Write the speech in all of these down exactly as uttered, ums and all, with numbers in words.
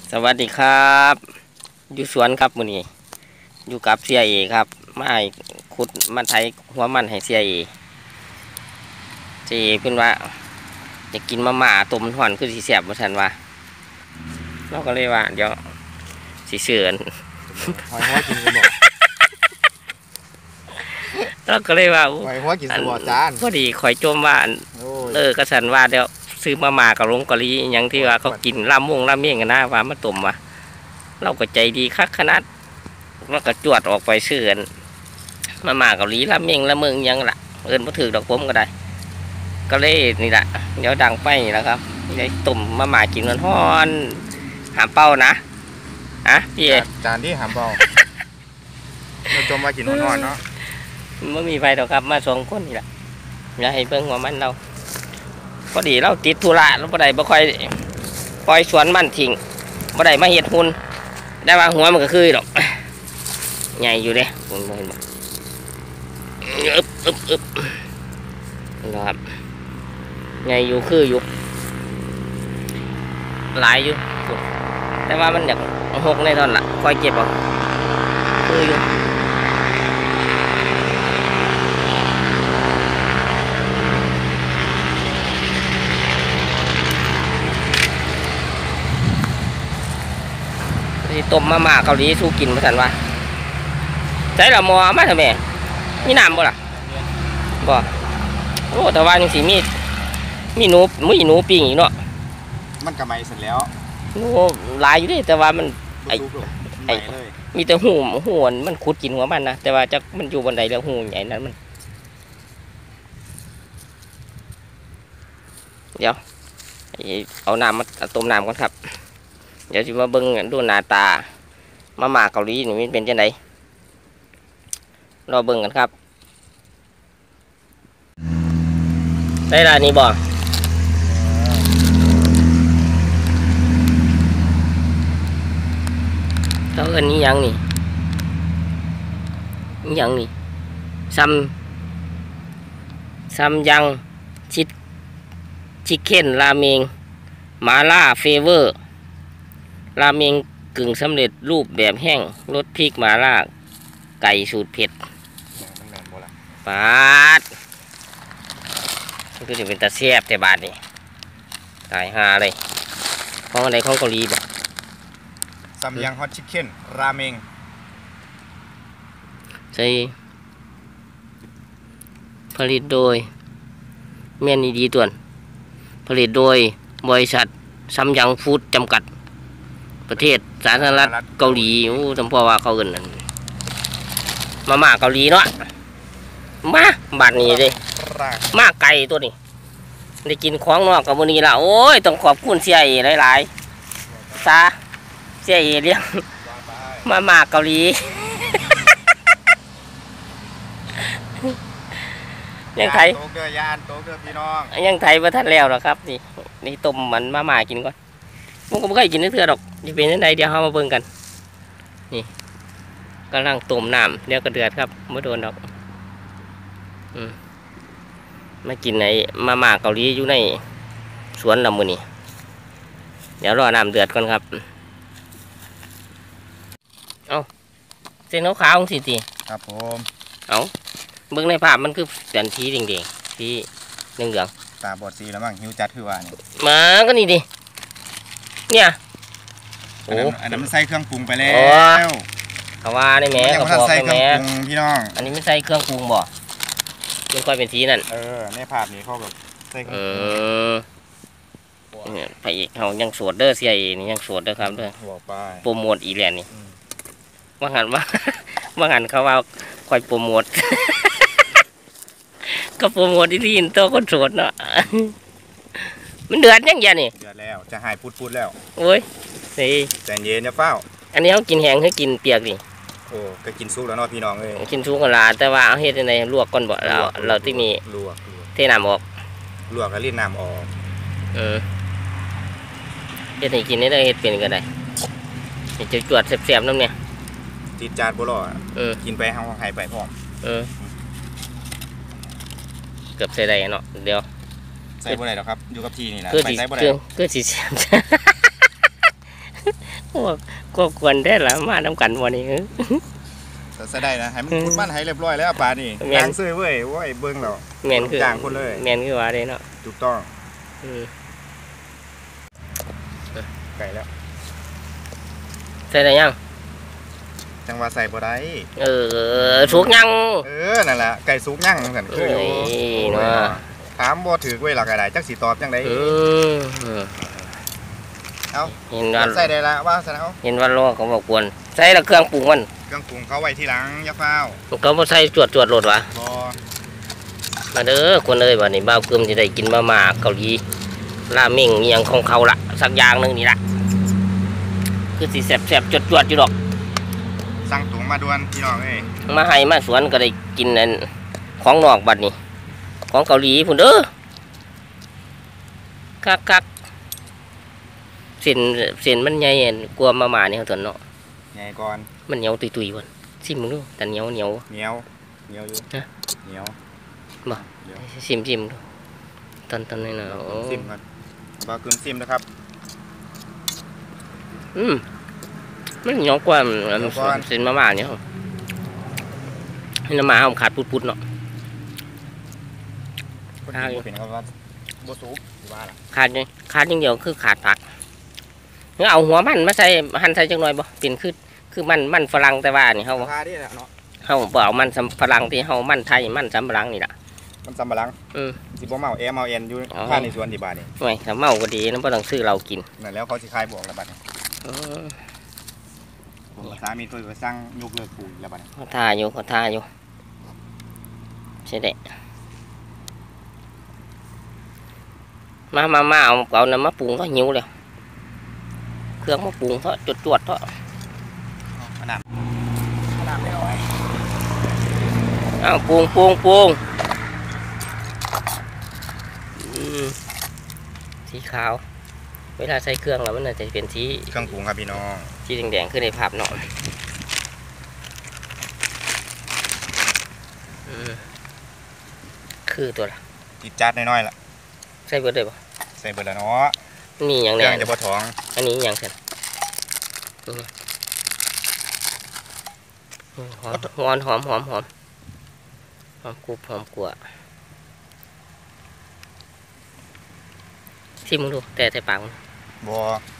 สวัสดีครับอยู่สวนครับมื้อนี้อยู่กับเสียเอครับมาให้ขุดมาไถหัวมันให้เสียเอเสียเอเพิ่นว่าอยากกินมาม่าต้มห่อนคือสิแซ่บว่าซั่นว่าเราก็เลยว่าเดี๋ยวสิเชิญหอยหัวกินสมอเราก็เลยว่าหอยหัวกินสมอจานพอดีข่อยจมว่าเออกระสันว่าเดี๋ยวซื้อมาม่ากับลงกะลีอย่างที่ว่าเขากินลาบม่วงลาบเมี่ยงกันนะว่ามาต้มว่าเราก็ใจดีคักขนาดแล้วก็จวดออกไปซื้อกันมาม่าเกาหลีลาบเมี่ยงลาบเมืองยังล่ะเอิ้นบ่ถือดอกผมก็ได้ก็เลยนี่แหละเดี๋ยวดังไปนี่แหละครับได้ต้มมาม่ากินมันฮ้อนหามเป้านะฮะพี่เอจานที่หามเป้าเราจมมากินฮ้อนเนาะไม่มีไฟดอกครับมาสองคนนี่แหละอย่าให้เบิ่งหัวมันเราพอดีเราติดธุระเราบ่ได้บ่ค่อยปล่อยสวนมันทิ้งบ่ได้มาเฮ็ดหุ่นได้ว่าหัวมันก็คือดอกใหญ่อยู่เด้ผมบ่เห็นบ่อึบอึบอึบนะครับใหญ่อยู่คืออยู่หลายอยู่แต่ว่ามันอยากหกในตอนละค่อยเก็บเอาคืออยู่ต้มมาม่าเกาหลีสู้กินมาสันวะใช้ละมอมาทำไมมีน้ำบ่ล่ะบ่โอ้แต่ว่ายังสีมีมีหนูมีหนูปิ้งอีกเนาะมันกระไมเสร็จแล้วหนูลายอยู่ดิแต่ว่ามันไอไอมีแต่หูหูมันขุดกินหัวมันนะแต่ว่าจะมันอยู่บนใดแล้วหูใหญ่นั้นมันเดี๋ยวเอาน้ำมาต้มน้ำก่อนครับเดี๋ยวจะมาเบิ่งดูหน้าตามาม่าเกาหลีนี่มันเป็นจังไดรอเบิ่งกันครับได้ละนี่บ่เขาเอิ้นนี่ยังนี่นี่ยังนี่ซัมซัมยังชิดชิคเก้นราเมงมาล่าเฟเวอร์ราเมงกึ่งสำเร็จรูปแบบแห้งรสพริกมาล่าไก่สูตรเผ็ดปาดคือจะเป็นตาแซ่บแต่บาทนี่ตายฮาเลยของอะไรของเกาหลีบ่ซัมยังฮอตชิคเก้นราเมงใช่ผลิตโดยเมียนดีต่วนผลิตโดยบริษัทซัมยังฟู้ดจำกัดประเทศสาธารณรัฐเกาหลีโอ้จำพอว่าเขาเอิ้นมาม่าเกาหลีเนาะมาบาดนี้เลยมาไก่ตัวนี้ได้กินของนอกกับวันนี้ละโอ้ยต้องขอบคุณเสียเอหลายๆซาเสียเอเลี้ยงมาม่าเกาหลียังไทยโตเกลือยานโตเกลือพี่น้องยังไทยประทัดแล้วนะครับนี่นี่ต้มมันมาม่ากินก่อนผมก็ไม่เคยกินเนื้อดอกจะเป็นยังไงเดี๋ยวเรามาเบิ่งกันนี่กำลังต้มน้ำเดี๋ยวก็เดือดครับไม่โดนดอกอืมมากินในมาม่าเกาหลีอยู่ในสวนลำมือนี่เดี๋ยวรอน้ำเดือดก่อนครับเอาเส้นขาวๆสิทีครับผมเอาเบิ่งในภาพมันคือแสนทีแดงๆที่เหลืองๆตาบอดสีแล้วมั้งหิวจัดคือว่านี่มาก็นี่ดิเนี่ยโอ้อันนั้นมันใส่เครื่องปรุงไปแล้วเขาว่าได้แม่เขาบอกได้แม่พี่น้องอันนี้ไม่ใส่เครื่องปรุงบ่มันค่อยเป็นสีนั่นเออในภาพนี้เขาแบบใส่เครื่องปรุงเนี่ยไปอีกเขายังสวดเด้อเสียอีนี่ยังสวดเด้อครับเด้อโปรโมทอีแลนนี่ว่างันว่าว่างันเขาว่าค่อยโปรโมทก็โปรโมทที่ที่อินโตคนสวดเนาะมันเดือดยังไงนี่เดือดแล้วจะหายพูดๆแล้วโอ้ยนี่ใจเย็นนะเฝ้าอันนี้เขากินแห้งให้กินเปียกดิโอ้ก็กินซุปแล้วเนาะพี่น้องเลยกินซุปกันละแต่ว่าเอาเฮ็ดในลวกก่อนบ่เราเราที่มีลวกเทน้ำออกลวกแล้วรีดน้ำออกเออเฮ็ดให้กินได้เลยเฮ็ดเป็นก็ได้จะจวดแซ่บๆน้ำเนี่ยติดจานบ่รอเออกินไปห้องหายไปพร้อมเออเกือบใส่ได้เนาะเดี๋ยวใส่บ่ได้หรอกครับอยู่กับทีนี่แหละใส่บ่ได้คือสิแซ่บโอ้ก็ควรได้ละมาทำกันวันนี้แต่ใส่ได้นะให้มันขุดมันให้เรียบร้อยแล้วปลานี่แม่นยางซื้อเว้ยโว้ยเบิ่งแล้วแมนคือจ้างคนเลยแมนคือว่าได้เนาะถูกต้องอืมไก่แล้วใส่ได้ยังจังหวะใส่บ่ได้เออสุกยังเออนั่นแหละไก่สุกยั่งนั่นคืออยู่เอ้ยเนาะถามบ่ถือเว้ยหลักอะไรจักสิตอบจังได๋อืมเอ้าเห็นว่าใส่ได้ละว่าซะแล้วเห็นว่าโลกเขาบอกควรใส่ละเครื่องปรุงมันเครื่องปรุงเขาไว้ทีหลังอย่าฟ้าวเขาบ่ใส่จวดจวดๆโลดวะบ่มาเด้อคนเอ้ยบัดนี้บ่าวกึมสิได้กินมาม่าเกาหลีราเมงอหยังของเขาละสักอย่างหนึงนี่ล่ะคือสิแซ่บๆจวดๆอยู่ดอกสั่งตุงมาด่วนพี่น้องเอ้ยมาให้มาสวนก็ได้กินนั่นของนอกบัดนี้ ของเกาหลีพุ่นเด้อคักคักๆเส้นเส้นมันใหญ่อันกลัวมาม่านี่เขาตนเนาะใหญ่ก่อนมันเหนียวตุยๆพุ่นซิมมึงดูแต่เหนียวเหนียวเหนียวเหนียวอยู่ฮะเหนียวบ่เดี๋ยวซิมซิมดูตอนตอนนี้นะโอ้ซิมก่อนบ่กึมซิมนะครับอืมมันเหนียวกว่าอันเหนียวกว่าเส้นมาม่าเนี่ยครับให้น้ำมาเอาขาดปุดๆเนาะคนกินบ่เป็นเขาว่าบ่สุกสิว่าล่ะขาดยังขาดอย่างเดียวคือขาดผักงั้นเอาหัวมันมาใส่หั่นใส่จังหน่อยบ่เป็นคือคือมันมันฝรั่งแต่ว่านี่เฮาราคาดิแหละเนาะเฮาบ่เอามันสำฝรั่งที่เฮามันไทยมันสำฝรั่งนี่ล่ะมันสำปะหลังอืมสิบ่เมาแอเมาแอนอยู่อ๋อบ้านในสวนที่บ้านนี่โอ้ยถ้าเมาก็ดีนะบ่ต้องซื้อเรากินนั่นแล้วเขาสิขายบวกแล้วบัดนี้อืมผมกับสามีตัวไปสร้างยกเลิกปลูกแล้วบัดนี้เขาท่าอยู่เขาท่าอยู่ใช่ได้มามามาเอาเอาน้ำมาปรุงก็หิวเลยเครื่องมาปรุงเถอะจวดๆเถอะขนาดขนาดไม่น้อยเอาปรุงปรุงปรุงอืมสีขาว เวลาใส่เครื่องแล้วมันน่าจะเป็นสีเครื่องปรุงครับพี่น้องสีแดงๆขึ้นในภาพหน่อยอืมคือตัวละจิตจัดน้อยๆล่ะใส่เบิดเลยปะใส่เบิดแล้วเนาะนี่อย่างเคแน่รื่องจะบ่ท้องอันนี้อย่างเช่นอืมหอมหอมหอมหอมหอมกรุบหอมกลัวที่มึงดูแต่ใส่ปากมึงบ่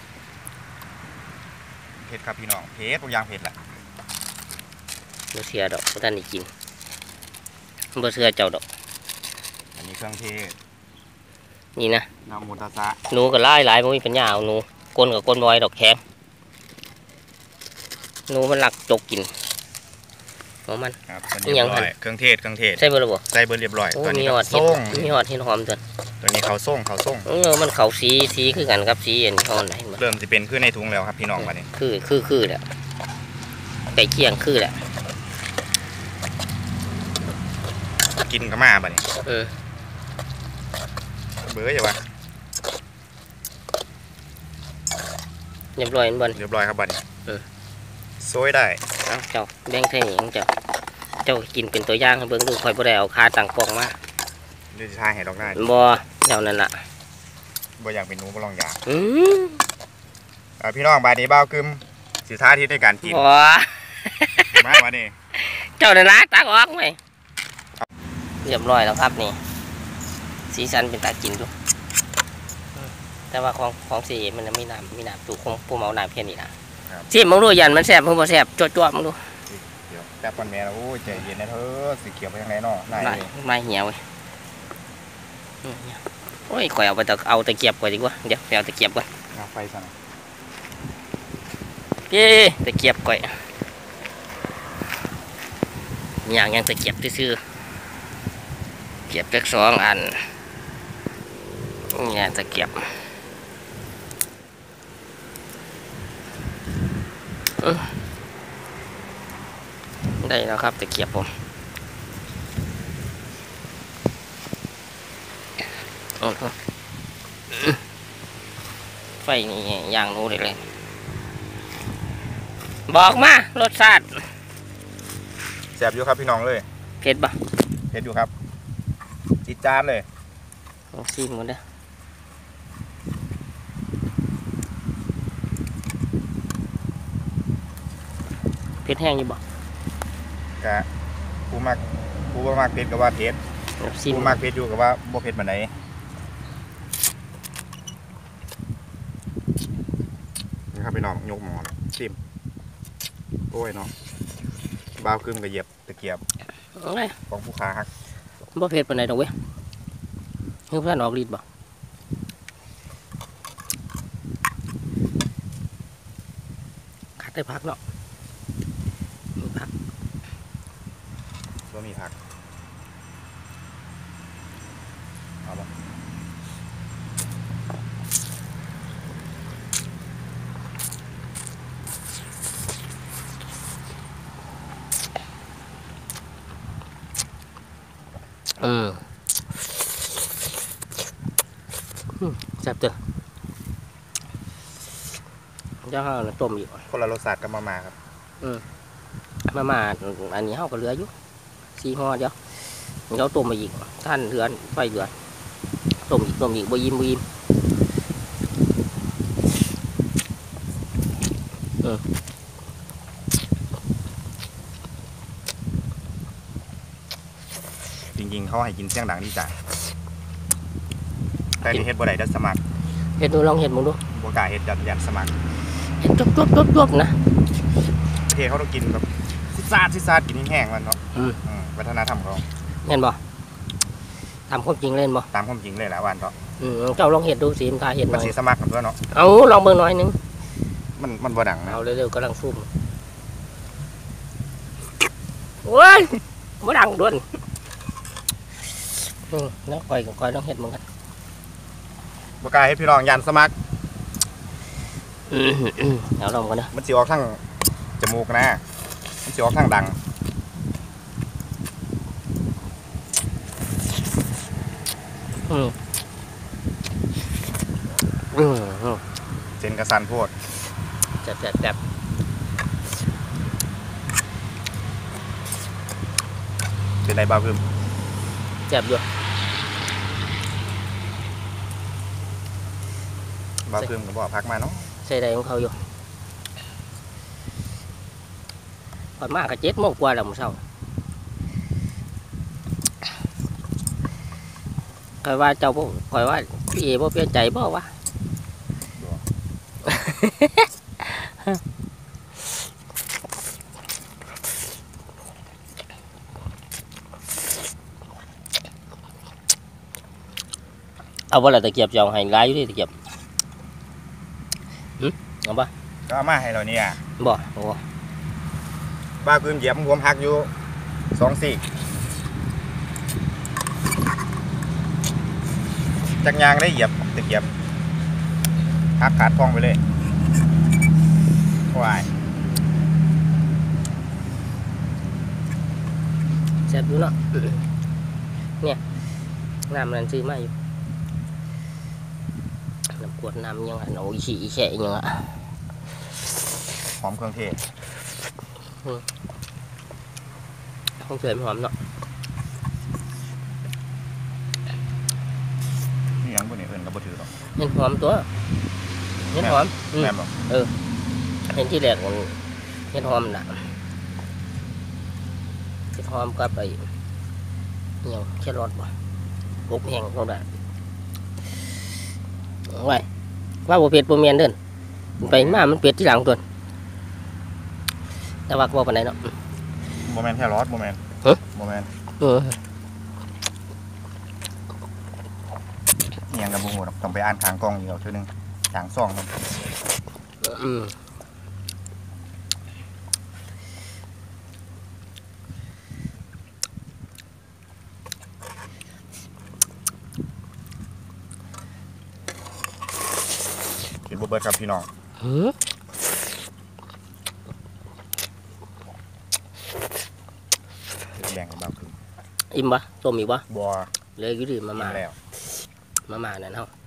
เผ็ดครับพี่น้องเผ็ดทุกอย่างเผ็ดแหละบ่เสือดอกบ่ทันได้กินบ่เสือเจ้าดอกอันนี้เครื่องเทศนี่นะน้ำมูตาซะหนูก็หลายหลายบ่มีปัญญาเอาหนูกลนกับกลนบ่อยดอกแข็งหนูมันรักจกกินของมันครับตัวอีนี้หยังเรียบร้อยหั่นเครื่องเทศเครื่องเทศใส่เบิดแล้วบ่ใส่เบิดเรียบร้อยโอ้ตัวมีนี้หอเขาดเห็ดส่งมีหอดเห็ดหอมตัวตัวนี้เขาส่งเขาส่งเออมันเขาสีสีคือกันครับสีอันเขาไหนบ่เริ่มสิเป็นขึ้นในถุงแล้วครับพี่น้องบัดนี้คือคือคือแหละไก่เคียงคือแหละกินก็มาบัดนี้เออเบื่ออย่าวะเรียบร้อยอันบนเรียบร้อยครับบัดนี้เออโซยได้เอาเจ้าแบ่งเท่านี้ของเจ้าเจ้ากินเป็นตัวอย่างให้เบิ่งดูคอยบ่ได้เอาคาตั้งกล้องมาเดี๋ยวจะทายให้ดอกได้บ่เจ้านั่นล่ะบ่อยากเป็นหนูบ่ลองอยากอืมอ่าพี่น้องบาดนี้บ้าวกึมสิท้าที่ในการกินบ่มาบัดนี้เจ้านั่นล่ะตักออกไหมเรียบร้อยแล้วครับนี่สีสันเป็นตากินดูอืมแต่ว่าของของสีมันน่ะมีน้ำมีน้ำตูคงผู้เมาน้ำเพียงนี้ล่ะชิมมึงดูยันมันแซ่บเพิ่นบ่แซ่บจ้วๆมึงดูเดี๋ยวแป๊บก่อนแม่แล้วโอ้ยใจเย็นนะเธอสีเขียวไปทางไหนเนาะนายไม่เลยไม่เหี่ยวเว้ยอืมเหี่ยวโอ้ยข่อยเอาไปตะเอาตะเกียบก่อนดีกว่าเดี๋ยวไปเอาตะเกียบก่อนเอาไฟซะหน่อยเย้ตะเกียบก่อยอย่างยังตะเกียบซื่อๆเกียบเล็กสองอันเนี่ยตะเกียบอื้อได้แล้วครับตะเกียบผมโอ้โหอื้อไฟนี่ย่างรู้ได้เลย บอกมารสชาติแซ่บอยู่ครับพี่น้องเลยเผ็ดปะเผ็ดอยู่ครับจิตจานเลยลองชิมกันเด้อผ็ดแห้งอยู่บ่กะผู้มักผู้บ่มักเผ็ดก็ว่าเผ็ดซิมผู้มักเผ็ดอยู่ก็ว่าบ่เผ็ดปานใดนี่ครับพี่น้องยกหม้อซิมโอ้ยเนาะบ่าวขึ้นก็เหยียบตะเกียบเอาเลยของผู้ค้าฮักบ่เผ็ดปานใดดอกเว้ยเฮือเพิ่นออกฤทธิ์บ่ขาดได้พักเนาะมีพักบ่มีผักเอาบ่อืมอืมแซ่บเด้อเจ้าเฮาน่ะต้มอยู่คนละรสชาติกับมาม่าครับมามาอันนี้เฮาก็เหลืออยู่สี่ห่อเดียวเราต้มมาอีกท่านเดือนไฟเดือนต้มอีกต้มอีกบ่ยิ้มบ่ยิ้มจริงๆเขาให้กินเสียงดังดีจ้ะแต่นี่เฮ็ดบ่ได้ดัดสมัครเฮ็ดดูลองเฮ็ดมึงดูบ่กล้าเฮ็ดยัดยันสมัครเฮ็ดจบจบจบจบนะประเทศเขาต้องกินแบบซิซาดซิซาดกินแห้งๆมันเนาะอืมอืมวัฒนธรรมเขาเห็นบ่ทำความจริงเล่นบ่ตามความจริงเลยแหละวันเนาะอืมเจ้าลองเฮ็ดดูสิมนทาเฮ็ดหมัน่นอยสิสมัครกันด้วยเนาะเอาลองเบิ่งหน่อยหนึงมันมันบ่ดังนะเอาเร็วๆกำลังซุ่มโอ้ยบ่ดังด้วนอืมแล้วค่อยก็ค่อยลองเฮ็ดมึงกันบ่กล้าเฮ็ดพี่น้องยันสมัครอืมอืมเอาลองกันนะมันสิออกทางจมูกนะมันสิออกทางดังอืมอืมอืมเจนกระสันโพดแซ่บแซ่บแซ่บเป็นไรบ้าวพึ่มแซ่บอยู่บ้าวพึ่มก็บ่พักมาเนาะใส่ได้ของเขาอยู่ก่อนมากก็เจ็ดโมงกว่าแล้วมื้อเช้าคอยว่าเจ้าบ่คอยว่าพี่เอบ่เปลี่ยนใจบ่วะ เอาบ่ละตะเกียบเจ้าให้หลายอยู่ดิตะเกียบหึเอาบ่ก็เอามาให้เราเนี่ยบ่โอ้บ้าวพึ่มเหยียบผมหักอยู่สองสี่จักยางได้เหยียบตะเกียบหักขาดฟองไปเลยว้ายแซ่บอยู่เนาะเนี่ยน้ำนั่นซื้อมาอยู่น้ำขวดน้ำยังอ่ะโอ้ยขี้อีแฉะยังอ่ะหอมเครื่องเทศ không sườnหอมเนาะนี่ยังบ่นี่เอิ้นก็บ่ถือหรอกเห็นหอมตัวเห็นหอมอืมแม่นบ่เห็นที่แรกมันเห็นหอมน่ะเห็นหอมกับไปเนี่ยแค่รอดบ่กบแห้งเขาได้ไว้ว่าบ่เผ็ดบ่แม่นเด้อไปมามันเผ็ดที่หลังตัวแต่ว่าก็บ่ปานใดเนาะบ่แม่นแค่รอดบ่แม่นฮะบ่แม่นเอออิหยังก็บ่ฮู้ดอกต้องไปอ่านข้างกล้องอีกเอาเทื่อนึงข้างซ่องมันอืมกินบ่เบิดครับพี่น้องหือแบ่งให้เบาขึ้นอิ่มบ่ต้มอีกบ่บ่เลยอยู่ดิมากิม่านแล้วมาม่านั่นเฮา